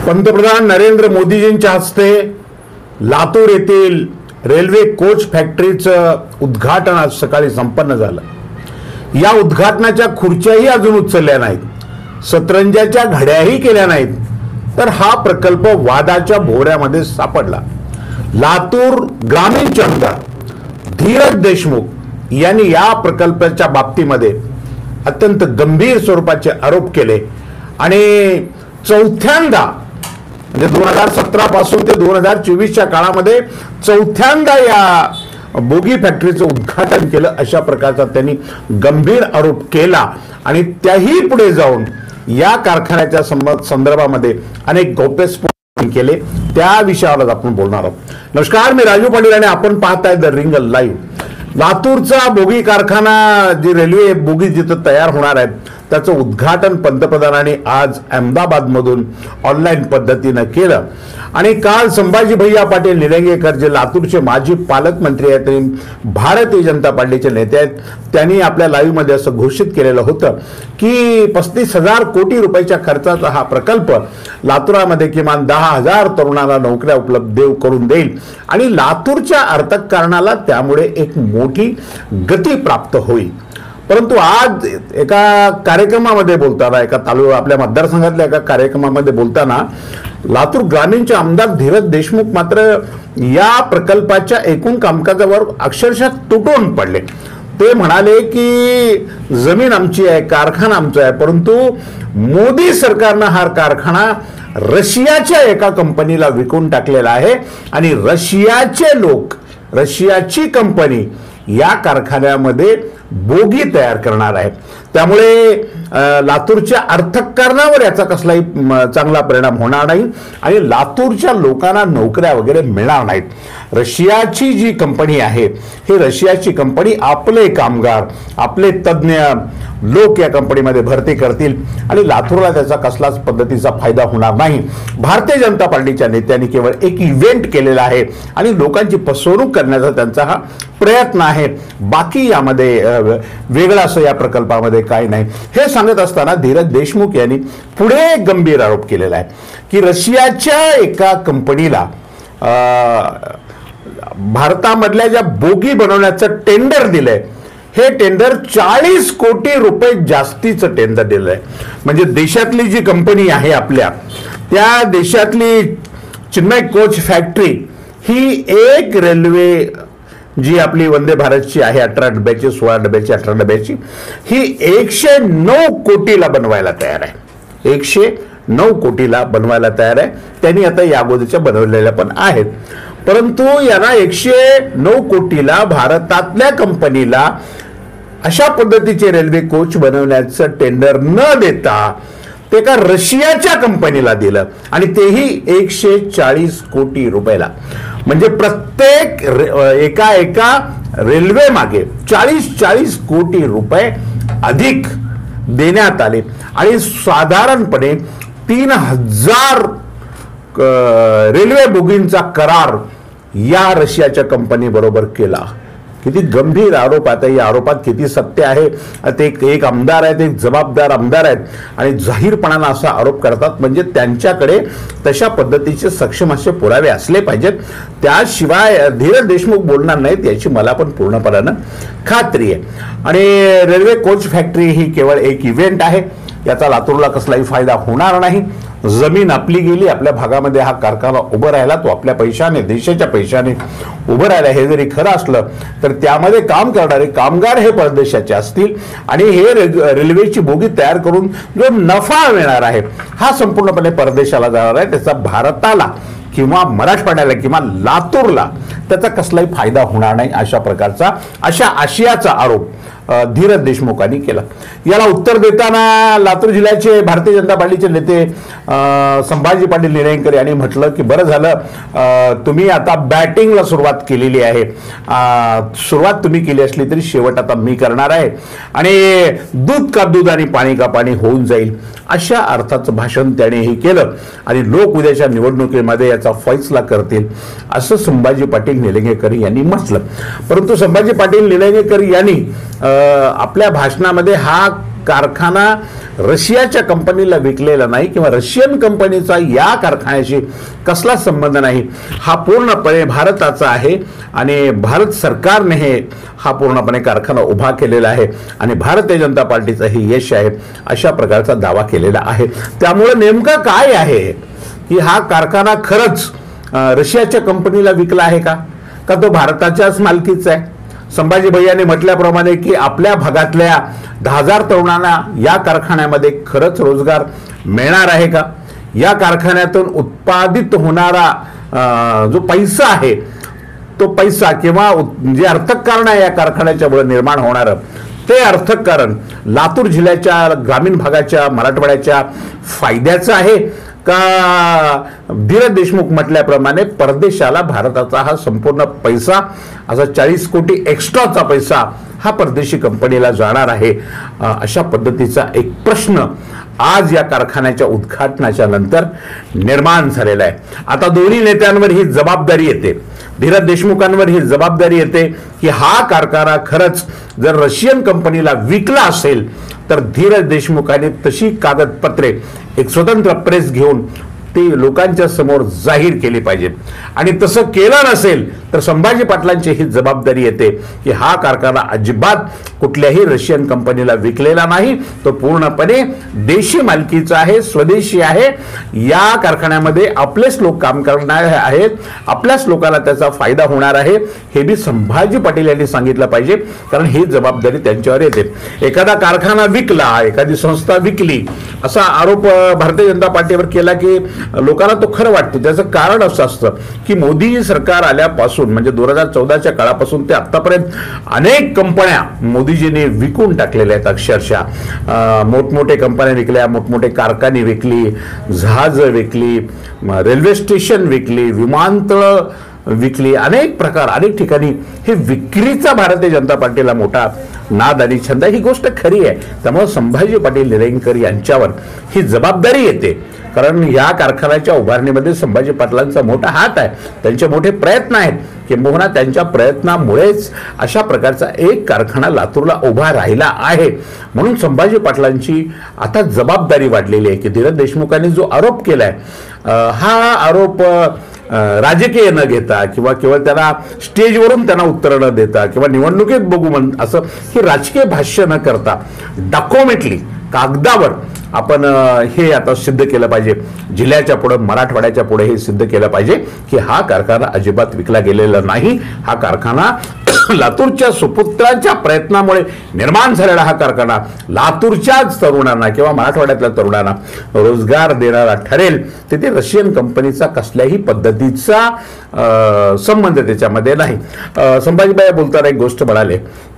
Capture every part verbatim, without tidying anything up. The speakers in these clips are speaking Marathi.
पंतप्रधान नरेंद्र मोदीजींच्या हस्ते लातूर येथील रेल्वे कोच फॅक्टरीचं उद्घाटन आज सकाळी संपन्न झालं। या उद्घाटनाच्या खुर्च्याही अजून उचलल्या नाहीत, सतरंजाच्या घड्याही केल्या नाहीत, तर हा प्रकल्प वादाच्या भोवऱ्यामध्ये सापडला। लातूर ग्रामीणचे आमदार धीरज देशमुख यांनी या प्रकल्पाच्या बाबतीमध्ये अत्यंत गंभीर स्वरूपाचे आरोप केले आणि चौथ्यांदा म्हणजे दोन हजार सतरा पासून ते दोन हजार चोवीसच्या काळामध्ये चौथ्यांदा या बोगी फॅक्टरीचं उद्घाटन केलं, अशा प्रकारचा त्यांनी गंभीर आरोप केला आणि त्याही पुढे जाऊन या कारखान्याच्या संदर्भामध्ये अनेक गौप्यस्फोट केले। त्या विषयावर आपण बोलणार आहोत। नमस्कार, मी राजू पाटील आणि आपण पाहताय द रिंग लाईव्ह। लातूरचा बोगी कारखाना, जी रेल्वे बोगी जिथं तयार होणार आहे त्याचं उद्घाटन पंतप्रधानांनी आज अहमदाबाद मधून ऑनलाईन पद्धतीने केलं आणि काल संभाजी भैया पाटील निलंगेकर, जे लातूरचे माजी पालकमंत्री आहेत आणि भारतीय जनता पार्टीचे नेते आहेत, त्यांनी आपल्या लाईव्ह मध्ये असं घोषित केलेलं होतं की पस्तीस हजार कोटी रुपयाच्या खर्चाचा हा प्रकल्प लातूरामध्ये किमान दहा हजार तरुणांना नोकऱ्या उपलब्ध करून देईल आणि लातूरच्या अर्थकारणाला त्यामुळे एक मोठी गती प्राप्त होईल। परंतु आज एका कार्यक्रमामध्ये बोलताना, एका तालुका आपल्या मतदारसंघातल्या एका कार्यक्रमामध्ये बोलताना लातूर ग्रामीणचे आमदार धीरज देशमुख मात्र या प्रकल्पाच्या एकूण कामकाजावर अक्षरशः तुटून पडले। ते म्हणाले की जमीन आमची आहे, कारखाना आमचा आहे, परंतु मोदी सरकारनं हा कारखाना रशियाच्या एका कंपनीला विकून टाकलेला आहे आणि रशियाचे लोक, रशियाची कंपनी या कारखान्यामध्ये बोगी तयार करणार आहे। त्यामुळे लातूरच्या अर्थकारणावर याचा कसलाही चांगला परिणाम होणार नाही आणि लातूरच्या लोकांना नोकऱ्या वगैरे मिळणार नाहीत। रशियाची जी कंपनी आहे, ही रशियाची कंपनी आपले कामगार, आपले तज्ज्ञ लोक या कंपनीमध्ये भरती करतील आणि लातूरला त्याचा कसलाच पद्धतीचा फायदा होणार नाही। भारतीय जनता पार्टीच्या नेत्यांनी केवळ एक इव्हेंट केलेला आहे आणि लोकांची फसवणूक करण्याचा त्यांचा हा प्रयत्न आहे, बाकी यामध्ये वेगळं असं या प्रकल्पामध्ये काय नाही। हे सांगत असताना धीरज देशमुख यांनी पुढे गंभीर आरोप केलेला आहे की रशियाच्या एका कंपनीला भारतामधल्या ज्या बोगी बनवण्याचं टेंडर दिलंय, हे टेंडर चाळीस कोटी रुपये जास्तीचं टेंडर दिलंय। म्हणजे देशातली जी कंपनी आहे आपल्या, त्या देशातली चिन्मय कोच फॅक्टरी ही एक रेल्वे जी आपली वंदे भारतची आहे, अठरा डब्याची, सोळा डब्याची, अठरा डब्याची, ही एकशे नऊ कोटीला बनवायला तयार आहे। एकशे नऊ कोटीला बनवायला तयार आहे। त्यांनी आता या अगोदरच्या बनवलेल्या पण आहेत, परंतु यांना एकशे नऊ कोटीला भारतातल्या कंपनीला अशा पद्धतीचे रेल्वे कोच बनवण्याचं टेंडर न देता ते का रशियाच्या कंपनीला दिलं आणि तेही एकशे चाळीस कोटी रुपयाला। म्हणजे प्रत्येक एका एका रेल्वे मागे चाळीस चाळीस कोटी रुपये अधिक देण्यात आले आणि साधारणपणे तीन हजार रेल्वे बोगींचा करार या रशियाच्या कंपनी बरोबर केला। किती गंभीर आरोप आता, या आरोपात किती सत्य आहे ते एक आमदार आहेत, एक जबाबदार आमदार आहेत आणि जाहीरपणाने असा आरोप करतात, म्हणजे त्यांच्याकडे तशा पद्धतीचे सक्षम असे पुरावे असले पाहिजेत, त्याशिवाय धीरज देशमुख बोलणार नाहीत याची मला पण पूर्णपणाने खात्री आहे। आणि रेल्वे कोच फॅक्टरी ही केवळ एक इव्हेंट आहे, याचा लातूरला कसलाही फायदा होणार नाही। जमीन आपली गेली, आपल्या भागामध्ये हा कारखाना उभं राहिला, तो आपल्या पैशाने, देशाच्या पैशाने उभं राहिला, हे जरी खरं असलं तर त्यामध्ये काम करणारे कामगार हे परदेशाचे असतील आणि हे रेल्वेची बोगी तयार करून जो नफा मिळणार आहे हा संपूर्णपणे परदेशाला जाणार आहे। त्याचा भारताला किंवा मराठवाड्याला किंवा लातूरला त्याचा कसलाही फायदा होणार नाही, अशा प्रकारचा अशा आशयाचा आरोप धीरज देशमुखांनी केला। याला उत्तर देताना लातूर जिल्ह्याचे भारतीय जनता पार्टीचे नेते संभाजी पाटील निलंगेकर यांनी म्हटलं की बरं झालं तुम्ही आता बॅटिंगला सुरुवात केलेली आहे, सुरुवात तुम्ही केली असली तरी शेवट आता मी करणार आहे आणि दूध का दूध आणि पाणी का पाणी होऊन जाईल, अशा अर्थाचं भाषण त्याने हे केलं आणि लोक उद्याच्या निवडणुकीमध्ये याचा फैसला करतील असं संभाजी पाटील निलंगेकर यांनी म्हटलं। परंतु संभाजी पाटील निलंगेकर यांनी आपल्या भाषणामध्ये हा कारखाना रशियाच्या कंपनीला विकलेला नाही किंवा रशियन कंपनीचा या कारखान्याशी कसला संबंध नाही, हा पूर्णपणे भारताचा आहे आणि भारत सरकारने हे हा पूर्णपणे कारखाना उभा केलेला आहे आणि भारतीय जनता पार्टीचं हे यश आहे अशा प्रकारचा दावा केलेला आहे। त्यामुळे नेमकं काय आहे की हा कारखाना खरंच रशियाच्या कंपनीला विकला आहे का का तो भारताच्याच मालकीचा आहे? संभाजी भैयाने म्हटल्याप्रमाणे की आपल्या भागातल्या दहा हजार तरुणांना या कारखान्यामध्ये खरंच रोजगार मिळणार आहे का? या कारखान्यातून उत्पादित होणारा जो पैसा आहे तो पैसा किंवा जे अर्थकारण आहे या कारखान्याच्यामुळे निर्माण होणारं ते अर्थकारण लातूर जिल्ह्याच्या ग्रामीण भागाच्या मराठवाड्याच्या फायद्याचं आहे का धीरज देशमुख म्हटल्याप्रमाणे परदेशाला भारताचा हा संपूर्ण पैसा असा चाळीस कोटी एक्स्ट्राचा पैसा हा परदेशी कंपनीला जाणार आहे? अशा पद्धतीचा एक प्रश्न आज या कारखान्याच्या उद्घाटनाच्या नंतर निर्माण झालेला आहे। आता दोन्ही नेत्यांवर ही जबाबदारी येते, धीरज देशमुखांवर ही जबाबदारी येते की हा कारखाना खरंच जर रशियन कंपनीला विकला असेल तर धीरज देशमुखांनी तशी कागदपत्रे एक स्वतंत्र प्रेस घेऊन ते लोकांच्या समोर जाहीर केली पाहिजे आणि तसं केलं नसेल तर संभाजी पाटलांची ही जबाबदारी येते की हा कारखाना अजिबात कुठल्याही रशियन कंपनीला विकलेला नाही, तो पूर्णपणे देशी मालकीचा आहे, स्वदेशी आहे। या कारखान्यामध्ये आपलेच लोक काम करणार आहेत, आपल्याच लोकांना त्याचा फायदा होणार आहे हे बी संभाजी पाटील यांनी सांगितलं पाहिजे, कारण ही जबाबदारी त्यांच्यावर येते। एखादा कारखाना विकला, एखादी संस्था विकली असा आरोप भारतीय जनता पार्टीवर केला की लोकांना तो खरं वाटतं। त्याचं कारण असं असतं की मोदी सरकार आल्यापासून म्हणजे दोन हजार चौदाच्या काळापासून ते आतापर्यंत अनेक कंपन्या मोदीजींनी विकून टाकलेल्या आहेत। अक्षरशः मोठमोठे कंपन्या विकल्या, मोठमोठे कारखाने विकली, जहाज विकली, रेल्वे स्टेशन विकली, विमानतळ विकली, अनेक प्रकार अनेक ठिकाणी हे विक्रीचा भारतीय जनता पार्टीला मोठा नाद आणि छंद, ही गोष्ट खरी आहे। त्यामुळे संभाजी पाटील निलंगेकर यांच्यावर ही जबाबदारी येते, कारण या कारखान्याच्या उभारणीमध्ये संभाजी पाटलांचा मोठा हात आहे, त्यांचे मोठे प्रयत्न आहेत, किंबहुना त्यांच्या प्रयत्नामुळेच अशा प्रकारचा एक कारखाना लातूरला उभा राहिला आहे। म्हणून संभाजी पाटलांची आता जबाबदारी वाढलेली आहे की धीरज देशमुखांनी जो आरोप केलाय हा आरोप राजकीय न घेता किंवा केवळ त्यांना स्टेजवरून त्यांना उत्तर न देता किंवा निवडणुकीत बघू म्हण असं हे राजकीय भाष्य न करता डॉक्युमेंटली कागदावर आपण हे आता सिद्ध केलं पाहिजे, जिल्ह्याच्या पुढे मराठवाड्याच्या पुढे हे सिद्ध केलं पाहिजे की हा कारखाना अजिबात विकला गेलेला नाही, हा कारखाना लातूरच्या सुपुत्रांच्या प्रयत्नामुळे निर्माण झालेला हा कारखाना लातूरच्याच तरुणांना किंवा मराठवाड्यातल्या तरुणांना रोजगार देणारा ठरेल। तिथे रशियन कंपनीचा कसल्याही पद्धतीचा संबंध त्याच्यामध्ये नाही। संभाजीबाई बोलताना एक गोष्ट म्हणाले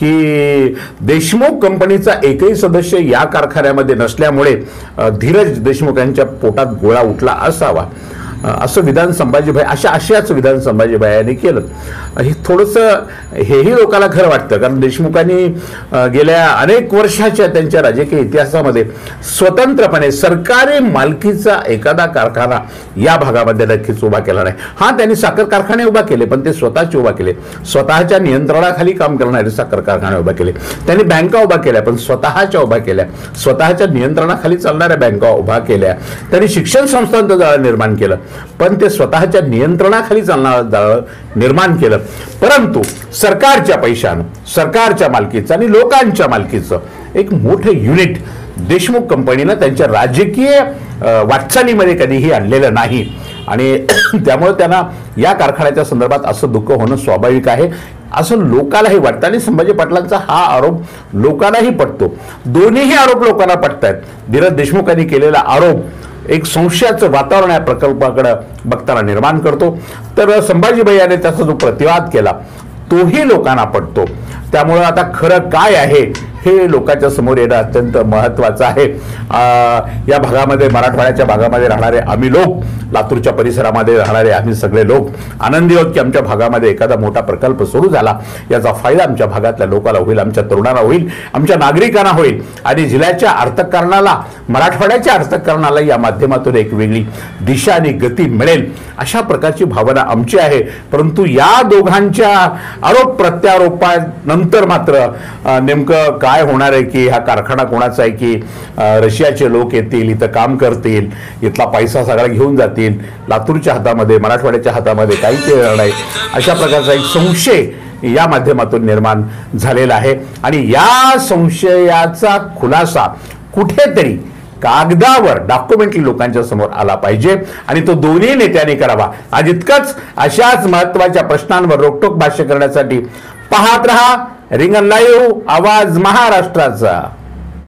की देशमुख कंपनीचा एकही सदस्य या कारखान्यामध्ये नसल्यामुळे धीरज देशमुख यांच्या पोटात गोळा उठला असावा असं विधान संभाजीभाई अशा आशयाचं विधान संभाजीभाई यांनी केलं। हे थोडंसं हेही लोकांना खरं वाटतं, कारण देशमुखांनी गेल्या अनेक वर्षाच्या त्यांच्या राजकीय इतिहासामध्ये स्वतंत्रपणे सरकारी मालकीचा एखादा कारखाना या भागामध्ये नक्कीच उभा केला नाही। हा, त्यांनी साखर कारखाने उभा केले पण ते स्वतःचे उभा केले, स्वतःच्या नियंत्रणाखाली काम करणारे साखर कारखाने उभा केले। त्यांनी बँका उभा केल्या पण स्वतःच्या उभा केल्या, स्वतःच्या नियंत्रणाखाली चालणाऱ्या बँका उभा केल्या। त्यांनी शिक्षण संस्थांचं जाळं निर्माण केलं पण ते स्वतःच्या नियंत्रणाखाली चालणारं जाळं निर्माण केलं। परंतु सरकारच्या पैशानं, सरकारच्या मालकीचं आणि लोकांच्या मालकीचं एक मोठं युनिट देशमुख कंपनीनं त्यांच्या राजकीय वाटचालीमध्ये कधीही आणलेलं नाही आणि त्यामुळे त्यांना या कारखान्याच्या संदर्भात असं दुःख होणं स्वाभाविक आहे असं लोकांनाही वाटतं आणि संभाजी पाटलांचा हा आरोप लोकांनाही पटतो। दोन्हीही आरोप लोकांना पटतायत। धीरज देशमुखांनी केलेला आरोप एक संशयाचं वातावरण या प्रकल्पाकडे बघताना निर्माण करतो, तर संभाजीभाई याने त्याचा जो प्रतिवाद केला तोही लोकांना पटतो। त्यामुळे आता खरं काय आहे हे लोकांच्या समोर येणं अत्यंत महत्त्वाचं आहे। या भागामध्ये मराठवाड्याच्या भागामध्ये राहणारे आम्ही लोक, लातूरच्या परिसरामध्ये राहणारे आम्ही सगळे लोक आनंदी आहोत की आमच्या भागामध्ये एखादा मोठा प्रकल्प सुरू झाला, याचा फायदा आमच्या भागातल्या लोकांना होईल, आमच्या तरुणांना होईल, आमच्या नागरिकांना होईल आणि जिल्ह्याच्या अर्थकारणाला, मराठवाड्याच्या अर्थकारणाला या माध्यमातून एक वेगळी दिशा आणि गती मिळेल अशा प्रकारची भावना आमची आहे. परंतु या दोघांच्या आरोप प्रत्यारोपानंतर मात्र नेमकं काय होणार आहे की हा कारखाना कोणाचा आहे की रशियाचे लोक येतील, इथं काम करतील, इथला पैसा सगळा घेऊन जातील, लातूरच्या हातामध्ये मराठवाड्याच्या हातामध्ये काहीच येणार नाही, अशा प्रकारचा एक संशय या माध्यमातून निर्माण झालेला आहे. आणि या संशयाचा खुलासा कुठेतरी कागदावर डॉक्युमेंटरी लोकांच्या समोर आला पाहिजे आणि तो दोन्ही नेत्यांनी करावा. आज इतकंच. अशाच महत्वाच्या प्रश्नांवर रोखठोक भाष्य करण्यासाठी पाहत रहा रिंगण लाईव्ह, आवाज महाराष्ट्राचा.